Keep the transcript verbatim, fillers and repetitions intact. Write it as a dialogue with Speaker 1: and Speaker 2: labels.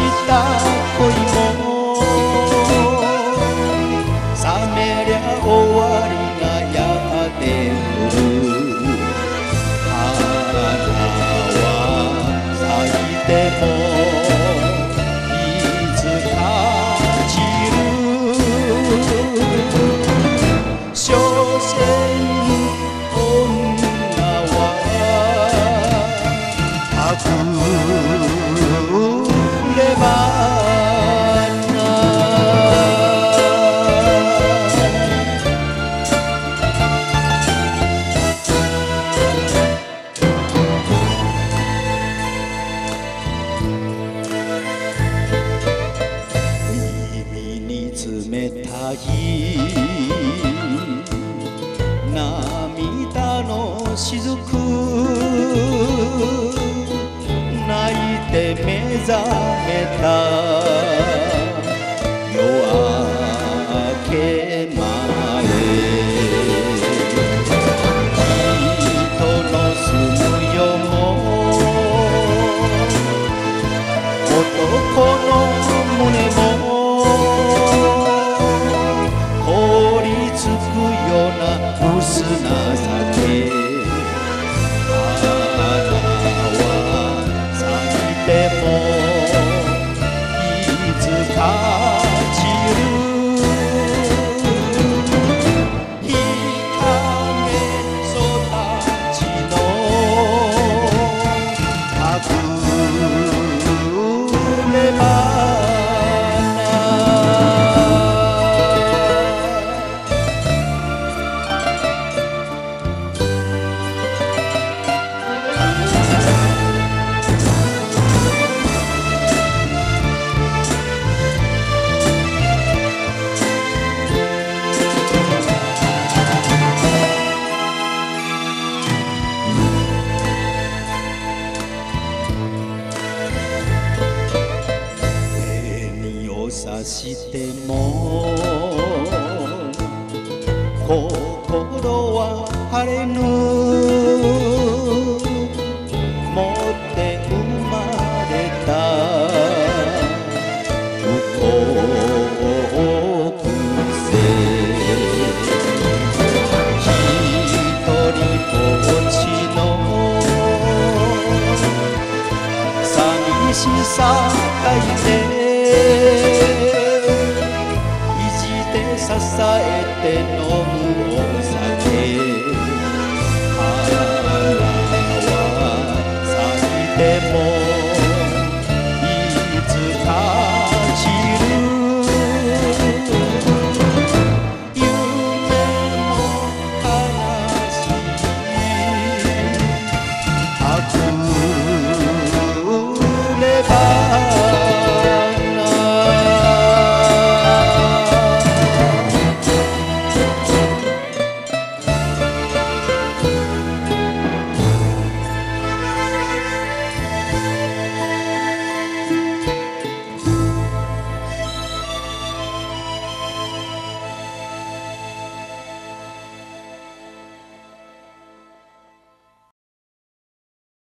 Speaker 1: した恋も冷めりゃ終わりがやってくる。花は咲いてもいつか散る。所詮女は隠れば冷たい涙の雫泣いて目覚めた夜明け前人の住む世も男の胸も凍りつくような薄な酒。花は咲いてもいつか散る。日陰育ちの隠ればさしても